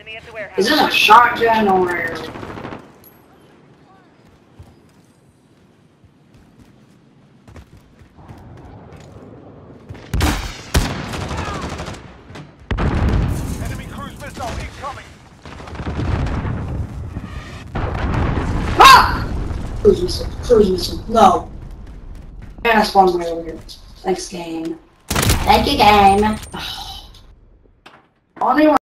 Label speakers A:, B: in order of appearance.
A: Enemy at the warehouse.
B: Is this a shotgun or...
C: Enemy cruise missile incoming.
B: Ah! Cruise missile, no. And I spawned right over here. Thanks, game. Thank you, game. Only